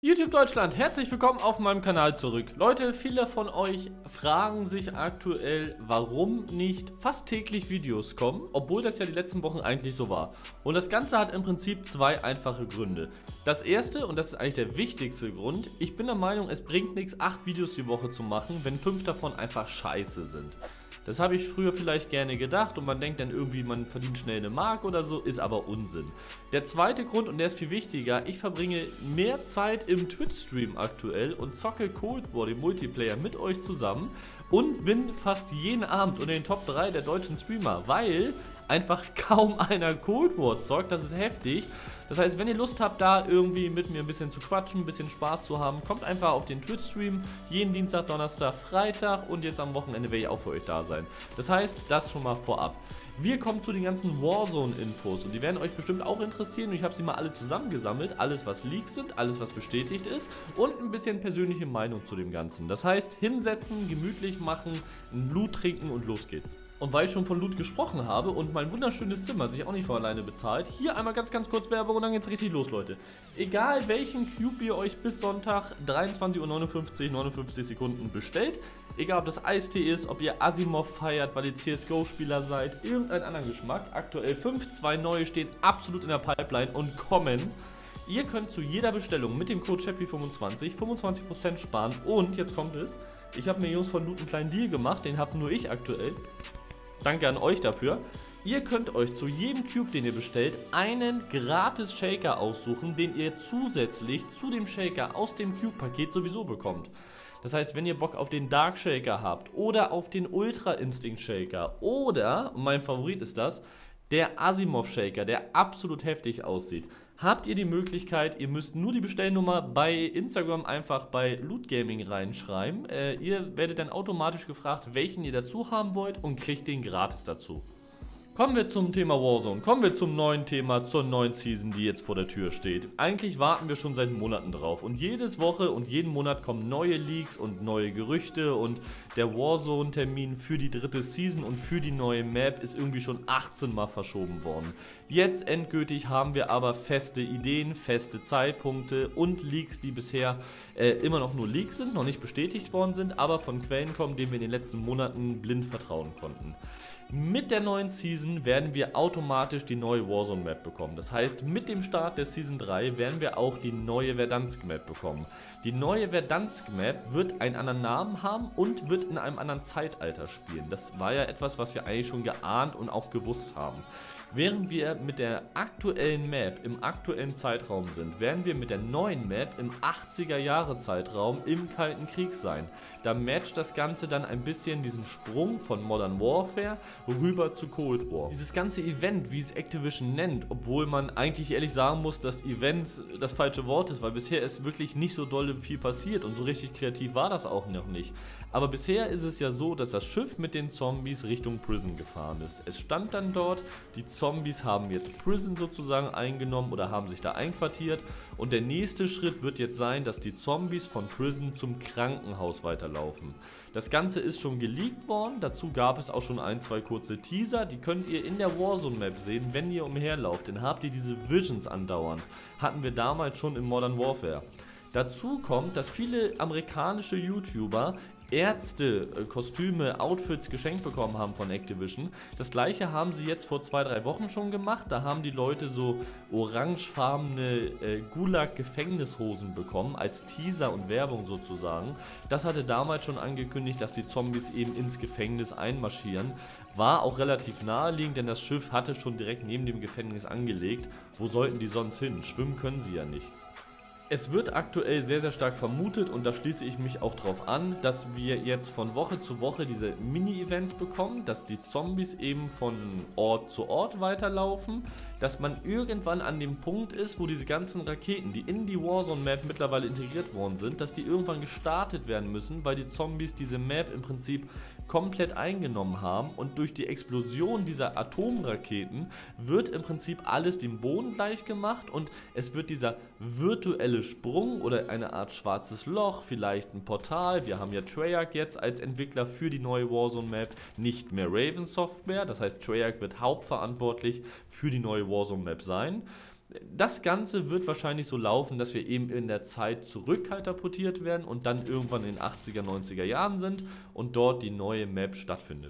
YouTube Deutschland, herzlich willkommen auf meinem Kanal zurück. Leute, viele von euch fragen sich aktuell, warum nicht fast täglich Videos kommen, obwohl das ja die letzten Wochen eigentlich so war. Und das Ganze hat im Prinzip zwei einfache Gründe. Das erste, und das ist eigentlich der wichtigste Grund, ich bin der Meinung, es bringt nichts, 8 Videos die Woche zu machen, wenn 5 davon einfach scheiße sind. Das habe ich früher vielleicht gerne gedacht und man denkt dann irgendwie, man verdient schnell eine Mark oder so, ist aber Unsinn. Der zweite Grund, und der ist viel wichtiger, ich verbringe mehr Zeit im Twitch-Stream aktuell und zocke Cold War, den Multiplayer, mit euch zusammen und bin fast jeden Abend unter den Top 3 der deutschen Streamer, weil einfach kaum einer Cold War zockt, das ist heftig. Das heißt, wenn ihr Lust habt, da irgendwie mit mir ein bisschen zu quatschen, ein bisschen Spaß zu haben, kommt einfach auf den Twitch-Stream, jeden Dienstag, Donnerstag, Freitag und jetzt am Wochenende werde ich auch für euch da sein. Das heißt, das schon mal vorab. Wir kommen zu den ganzen Warzone-Infos und die werden euch bestimmt auch interessieren und ich habe sie mal alle zusammengesammelt, alles was Leaks sind, alles was bestätigt ist und ein bisschen persönliche Meinung zu dem Ganzen. Das heißt, hinsetzen, gemütlich machen, ein Loot trinken und los geht's. Und weil ich schon von Loot gesprochen habe und mein wunderschönes Zimmer sich auch nicht von alleine bezahlt, hier einmal ganz kurz Werbung und dann geht's richtig los, Leute. Egal welchen Cube ihr euch bis Sonntag 23:59 59 Sekunden bestellt, egal ob das Eistee ist, ob ihr Asimov feiert, weil ihr CSGO-Spieler seid, irgendeinen anderen Geschmack, aktuell 2 neue stehen absolut in der Pipeline und kommen. Ihr könnt zu jeder Bestellung mit dem Code CHAPPY25 25% sparen und, jetzt kommt es, ich habe mir Jungs von Loot einen kleinen Deal gemacht, den habe nur ich aktuell. Danke an euch dafür. Ihr könnt euch zu jedem Cube, den ihr bestellt, einen gratis Shaker aussuchen, den ihr zusätzlich zu dem Shaker aus dem Cube-Paket sowieso bekommt. Das heißt, wenn ihr Bock auf den Dark Shaker habt oder auf den Ultra Instinct Shaker oder, mein Favorit ist das, der Asimov Shaker, der absolut heftig aussieht, habt ihr die Möglichkeit, ihr müsst nur die Bestellnummer bei Instagram einfach bei Loot Gaming reinschreiben. Ihr werdet dann automatisch gefragt, welchen ihr dazu haben wollt und kriegt den gratis dazu. Kommen wir zum Thema Warzone, kommen wir zum neuen Thema, zur neuen Season, die jetzt vor der Tür steht. Eigentlich warten wir schon seit Monaten drauf und jede Woche und jeden Monat kommen neue Leaks und neue Gerüchte und der Warzone-Termin für die dritte Season und für die neue Map ist irgendwie schon 18 Mal verschoben worden. Jetzt endgültig haben wir aber feste Ideen, feste Zeitpunkte und Leaks, die bisher immer noch nur Leaks sind, noch nicht bestätigt worden sind, aber von Quellen kommen, denen wir in den letzten Monaten blind vertrauen konnten. Mit der neuen Season werden wir automatisch die neue Warzone Map bekommen. Das heißt, mit dem Start der Season 3 werden wir auch die neue Verdansk Map bekommen. Die neue Verdansk Map wird einen anderen Namen haben und wird in einem anderen Zeitalter spielen. Das war ja etwas, was wir eigentlich schon geahnt und auch gewusst haben. Während wir mit der aktuellen Map im aktuellen Zeitraum sind, werden wir mit der neuen Map im 80er Jahre Zeitraum im Kalten Krieg sein. Da matcht das Ganze dann ein bisschen diesen Sprung von Modern Warfare rüber zu Cold War. Dieses ganze Event, wie es Activision nennt, obwohl man eigentlich ehrlich sagen muss, dass Events das falsche Wort ist, weil bisher ist wirklich nicht so dolle viel passiert und so richtig kreativ war das auch noch nicht. Aber bisher ist es ja so, dass das Schiff mit den Zombies Richtung Prison gefahren ist. Es stand dann dort, die Zombies haben jetzt Prison sozusagen eingenommen oder haben sich da einquartiert und der nächste Schritt wird jetzt sein, dass die Zombies von Prison zum Krankenhaus weiterlaufen. Das Ganze ist schon geleakt worden, dazu gab es auch schon 2 kurze Teaser, die könnt ihr in der Warzone Map sehen, wenn ihr umherlauft, dann habt ihr diese Visions andauernd. Hatten wir damals schon in Modern Warfare. Dazu kommt, dass viele amerikanische YouTuber Ärzte, Kostüme, Outfits geschenkt bekommen haben von Activision. Das gleiche haben sie jetzt vor 2-3 Wochen schon gemacht. Da haben die Leute so orangefarbene Gulag-Gefängnishosen bekommen, als Teaser und Werbung sozusagen. Das hatte damals schon angekündigt, dass die Zombies eben ins Gefängnis einmarschieren. War auch relativ naheliegend, denn das Schiff hatte schon direkt neben dem Gefängnis angelegt. Wo sollten die sonst hin? Schwimmen können sie ja nicht. Es wird aktuell sehr stark vermutet und da schließe ich mich auch drauf an, dass wir jetzt von Woche zu Woche diese Mini-Events bekommen, dass die Zombies eben von Ort zu Ort weiterlaufen, dass man irgendwann an dem Punkt ist, wo diese ganzen Raketen, die in die Warzone-Map mittlerweile integriert worden sind, dass die irgendwann gestartet werden müssen, weil die Zombies diese Map im Prinzip komplett eingenommen haben und durch die Explosion dieser Atomraketen wird im Prinzip alles dem Boden gleich gemacht und es wird dieser virtuelle Sprung oder eine Art schwarzes Loch, vielleicht ein Portal, wir haben ja Treyarch jetzt als Entwickler für die neue Warzone Map, nicht mehr Raven Software, das heißt Treyarch wird hauptverantwortlich für die neue Warzone Map sein. Das Ganze wird wahrscheinlich so laufen, dass wir eben in der Zeit zurückkatapultiert werden und dann irgendwann in den 80er, 90er Jahren sind und dort die neue Map stattfindet.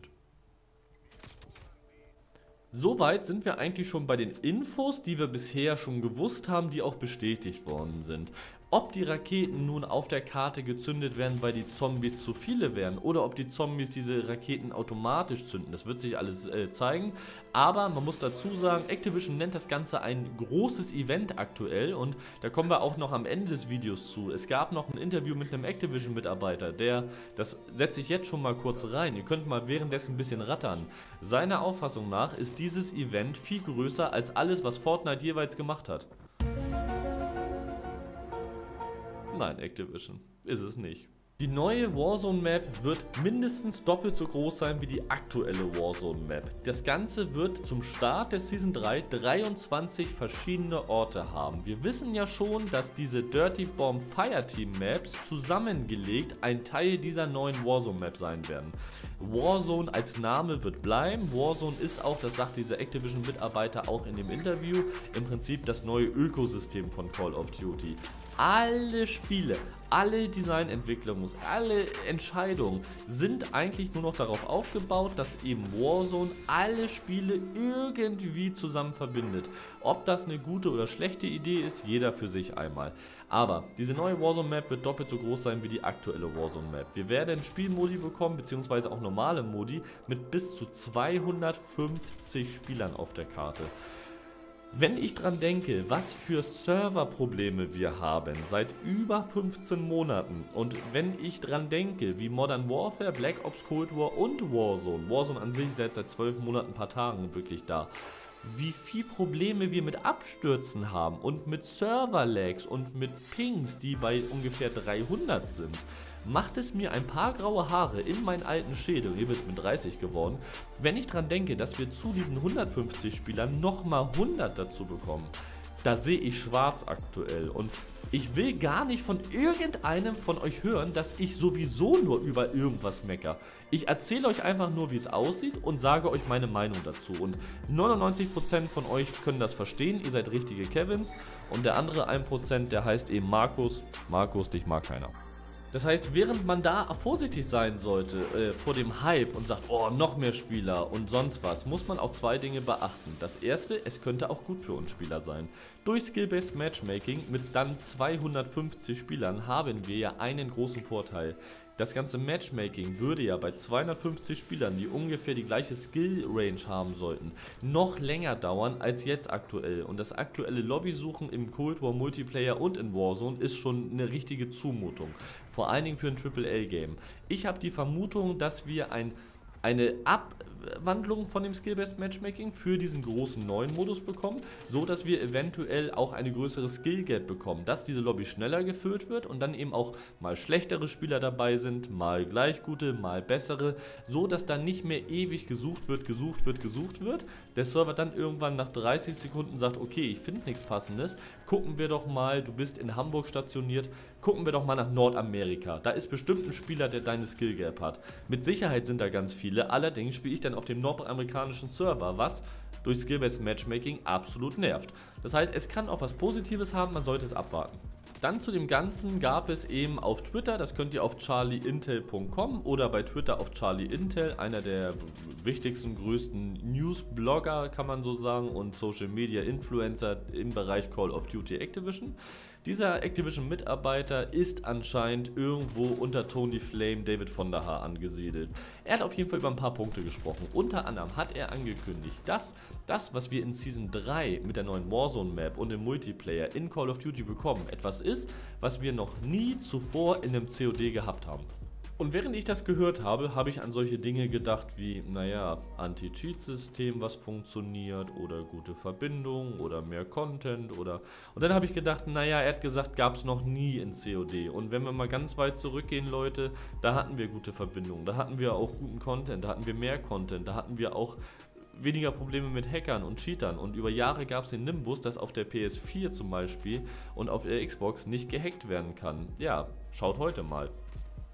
Soweit sind wir eigentlich schon bei den Infos, die wir bisher schon gewusst haben, die auch bestätigt worden sind. Ob die Raketen nun auf der Karte gezündet werden, weil die Zombies zu viele werden, oder ob die Zombies diese Raketen automatisch zünden, das wird sich alles zeigen. Aber man muss dazu sagen, Activision nennt das Ganze ein großes Event aktuell und da kommen wir auch noch am Ende des Videos zu. Es gab noch ein Interview mit einem Activision-Mitarbeiter, das setze ich jetzt schon mal kurz rein, ihr könnt mal währenddessen ein bisschen rattern. Seiner Auffassung nach ist dieses Event viel größer als alles, was Fortnite jeweils gemacht hat. Nein, Activision ist es nicht. Die neue Warzone-Map wird mindestens doppelt so groß sein wie die aktuelle Warzone-Map. Das Ganze wird zum Start der Season 3 23 verschiedene Orte haben. Wir wissen ja schon, dass diese Dirty Bomb Fireteam Maps zusammengelegt ein Teil dieser neuen Warzone-Map sein werden. Warzone als Name wird bleiben. Warzone ist auch, das sagt dieser Activision-Mitarbeiter auch in dem Interview, im Prinzip das neue Ökosystem von Call of Duty. Alle Spiele, alle Designentwicklungen, alle Entscheidungen sind eigentlich nur noch darauf aufgebaut, dass eben Warzone alle Spiele irgendwie zusammen verbindet. Ob das eine gute oder schlechte Idee ist, jeder für sich einmal. Aber diese neue Warzone-Map wird doppelt so groß sein wie die aktuelle Warzone-Map. Wir werden Spielmodi bekommen, beziehungsweise auch normale Modi mit bis zu 250 Spielern auf der Karte. Wenn ich dran denke, was für Serverprobleme wir haben seit über 15 Monaten und wenn ich dran denke, wie Modern Warfare, Black Ops Cold War und Warzone an sich seit 12 Monaten, ein paar Tagen wirklich da, wie viel Probleme wir mit Abstürzen haben und mit Server-Lags und mit Pings, die bei ungefähr 300 sind, macht es mir ein paar graue Haare in meinen alten Schädel, ihr wisst, mit 30 geworden, wenn ich dran denke, dass wir zu diesen 150 Spielern nochmal 100 dazu bekommen. Da sehe ich schwarz aktuell und ich will gar nicht von irgendeinem von euch hören, dass ich sowieso nur über irgendwas mecker. Ich erzähle euch einfach nur, wie es aussieht und sage euch meine Meinung dazu. Und 99% von euch können das verstehen, ihr seid richtige Kevins. Und der andere 1%, der heißt eben Markus. Markus, dich mag keiner. Das heißt, während man da vorsichtig sein sollte vor dem Hype und sagt, oh, noch mehr Spieler und sonst was, muss man auch zwei Dinge beachten. Das erste, es könnte auch gut für uns Spieler sein. Durch Skill-Based Matchmaking mit dann 250 Spielern haben wir ja einen großen Vorteil. Das ganze Matchmaking würde ja bei 250 Spielern, die ungefähr die gleiche Skill-Range haben sollten, noch länger dauern als jetzt aktuell. Und das aktuelle Lobbysuchen im Cold War Multiplayer und in Warzone ist schon eine richtige Zumutung. Vor allen Dingen für ein AAA-Game. Ich habe die Vermutung, dass wir eine Abwandlung von dem Skill-Based Matchmaking für diesen großen neuen Modus bekommen, so dass wir eventuell auch eine größere Skill-Gap bekommen, dass diese Lobby schneller gefüllt wird und dann eben auch mal schlechtere Spieler dabei sind, mal gleich gute, mal bessere, so dass dann nicht mehr ewig gesucht wird, der Server dann irgendwann nach 30 Sekunden sagt, okay, ich finde nichts Passendes, gucken wir doch mal, du bist in Hamburg stationiert, gucken wir doch mal nach Nordamerika, da ist bestimmt ein Spieler, der deine Skill-Gap hat. Mit Sicherheit sind da ganz viele, allerdings spiele ich dann auf dem nordamerikanischen Server, was durch Skill-Based Matchmaking absolut nervt. Das heißt, es kann auch was Positives haben, man sollte es abwarten. Dann zu dem Ganzen gab es eben auf Twitter, das könnt ihr auf charlieintel.com oder bei Twitter auf charlieintel, einer der wichtigsten, größten News-Blogger, kann man so sagen, und Social-Media-Influencer im Bereich Call of Duty Activision. Dieser Activision-Mitarbeiter ist anscheinend irgendwo unter Tony Flame, David von der Haar angesiedelt. Er hat auf jeden Fall über ein paar Punkte gesprochen. Unter anderem hat er angekündigt, dass das, was wir in Season 3 mit der neuen Warzone-Map und im Multiplayer in Call of Duty bekommen, etwas ist, was wir noch nie zuvor in einem COD gehabt haben. Und während ich das gehört habe, habe ich an solche Dinge gedacht wie, naja, Anti-Cheat-System, was funktioniert, oder gute Verbindung, oder mehr Content, oder... Und dann habe ich gedacht, naja, er hat gesagt, gab es noch nie in COD. Und wenn wir mal ganz weit zurückgehen, Leute, da hatten wir gute Verbindungen, da hatten wir auch guten Content, da hatten wir mehr Content, da hatten wir auch weniger Probleme mit Hackern und Cheatern. Und über Jahre gab es den Nimbus, dass auf der PS4 zum Beispiel und auf der Xbox nicht gehackt werden kann. Ja, schaut heute mal.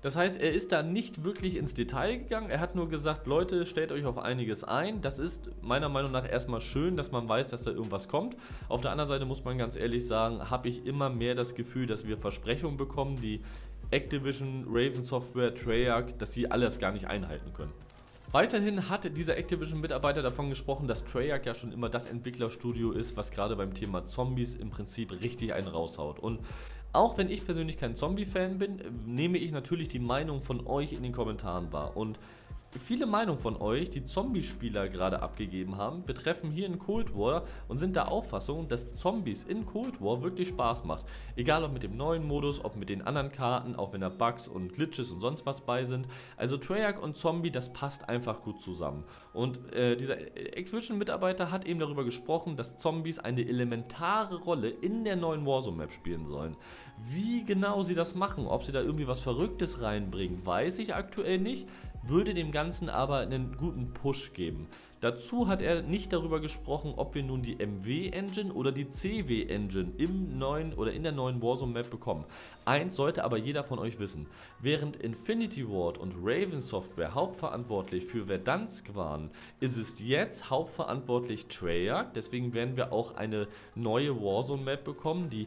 Das heißt, er ist da nicht wirklich ins Detail gegangen, er hat nur gesagt, Leute, stellt euch auf einiges ein. Das ist meiner Meinung nach erstmal schön, dass man weiß, dass da irgendwas kommt. Auf der anderen Seite muss man ganz ehrlich sagen, habe ich immer mehr das Gefühl, dass wir Versprechungen bekommen, die Activision, Raven Software, Treyarch, dass sie alles gar nicht einhalten können. Weiterhin hat dieser Activision-Mitarbeiter davon gesprochen, dass Treyarch ja schon immer das Entwicklerstudio ist, was gerade beim Thema Zombies im Prinzip richtig einen raushaut. Und auch wenn ich persönlich kein Zombie-Fan bin, nehme ich natürlich die Meinung von euch in den Kommentaren wahr. Und viele Meinungen von euch, die Zombie-Spieler gerade abgegeben haben, betreffen hier in Cold War und sind der Auffassung, dass Zombies in Cold War wirklich Spaß macht. Egal ob mit dem neuen Modus, ob mit den anderen Karten, auch wenn da Bugs und Glitches und sonst was bei sind. Also Treyarch und Zombie, das passt einfach gut zusammen. Und dieser Activision-Mitarbeiter hat eben darüber gesprochen, dass Zombies eine elementare Rolle in der neuen Warzone-Map spielen sollen. Wie genau sie das machen, ob sie da irgendwie was Verrücktes reinbringen, weiß ich aktuell nicht, würde dem Ganzen aber einen guten Push geben. Dazu hat er nicht darüber gesprochen, ob wir nun die MW-Engine oder die CW-Engine im neuen oder in der neuen Warzone-Map bekommen. Eins sollte aber jeder von euch wissen: Während Infinity Ward und Raven Software hauptverantwortlich für Verdansk waren, ist es jetzt hauptverantwortlich Treyarch. Deswegen werden wir auch eine neue Warzone-Map bekommen, die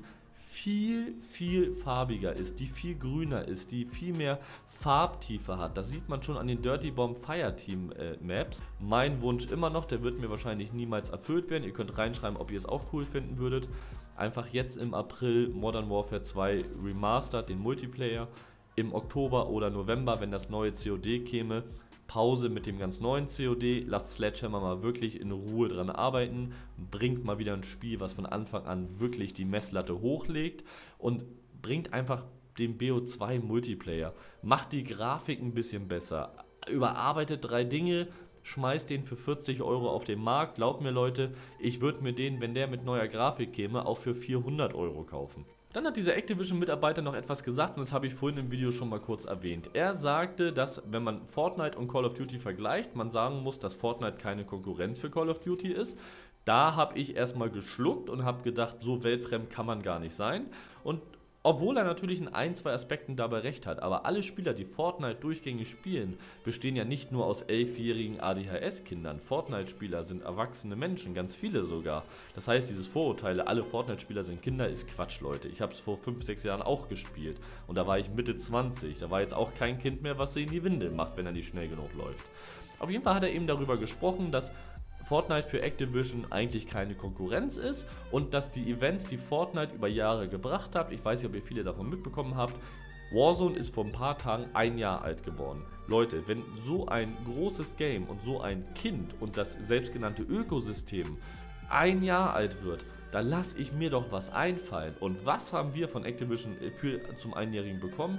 viel farbiger ist, die viel grüner ist, die viel mehr Farbtiefe hat. Das sieht man schon an den Dirty Bomb Fireteam Maps. Mein Wunsch immer noch, der wird mir wahrscheinlich niemals erfüllt werden. Ihr könnt reinschreiben, ob ihr es auch cool finden würdet. Einfach jetzt im April Modern Warfare 2 Remastered, den Multiplayer. Im Oktober oder November, wenn das neue COD käme, Pause mit dem ganz neuen COD, lasst Sledgehammer mal wirklich in Ruhe dran arbeiten, bringt mal wieder ein Spiel, was von Anfang an wirklich die Messlatte hochlegt und bringt einfach den BO2 Multiplayer, macht die Grafik ein bisschen besser, überarbeitet 3 Dinge, schmeißt den für 40 € auf den Markt. Glaubt mir Leute, ich würde mir den, wenn der mit neuer Grafik käme, auch für 400 € kaufen. Dann hat dieser Activision-Mitarbeiter noch etwas gesagt und das habe ich vorhin im Video schon mal kurz erwähnt. Er sagte, dass wenn man Fortnite und Call of Duty vergleicht, man sagen muss, dass Fortnite keine Konkurrenz für Call of Duty ist. Da habe ich erstmal geschluckt und habe gedacht, so weltfremd kann man gar nicht sein. Und obwohl er natürlich in 1, 2 Aspekten dabei recht hat, aber alle Spieler, die Fortnite durchgängig spielen, bestehen ja nicht nur aus 11-jährigen ADHS-Kindern. Fortnite-Spieler sind erwachsene Menschen, ganz viele sogar. Das heißt, dieses Vorurteil, alle Fortnite-Spieler sind Kinder, ist Quatsch, Leute. Ich habe es vor 5, 6 Jahren auch gespielt und da war ich Mitte 20. Da war jetzt auch kein Kind mehr, was sie in die Windel macht, wenn er nicht schnell genug läuft. Auf jeden Fall hat er eben darüber gesprochen, dass Fortnite für Activision eigentlich keine Konkurrenz ist und dass die Events, die Fortnite über Jahre gebracht hat, ich weiß nicht, ob ihr viele davon mitbekommen habt, Warzone ist vor ein paar Tagen 1 Jahr alt geworden. Leute, wenn so ein großes Game und so ein Kind und das selbstgenannte Ökosystem 1 Jahr alt wird, da lasse ich mir doch was einfallen. Und was haben wir von Activision zum Einjährigen bekommen?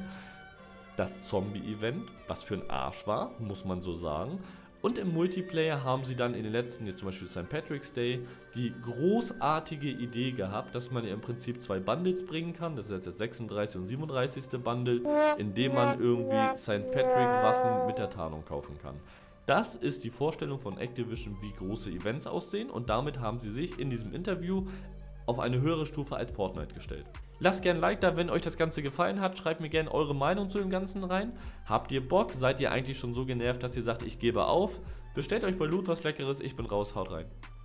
Das Zombie-Event, was für ein Arsch war, muss man so sagen. Und im Multiplayer haben sie dann in den letzten, jetzt zum Beispiel St. Patrick's Day, die großartige Idee gehabt, dass man ja im Prinzip 2 Bundles bringen kann. Das ist jetzt das 36. und 37. Bundle, in dem man irgendwie St. Patrick Waffen mit der Tarnung kaufen kann. Das ist die Vorstellung von Activision, wie große Events aussehen, und damit haben sie sich in diesem Interview auf eine höhere Stufe als Fortnite gestellt. Lasst gerne ein Like da, wenn euch das Ganze gefallen hat. Schreibt mir gerne eure Meinung zu dem Ganzen rein. Habt ihr Bock? Seid ihr eigentlich schon so genervt, dass ihr sagt, ich gebe auf? Bestellt euch bei Loot was Leckeres. Ich bin raus. Haut rein.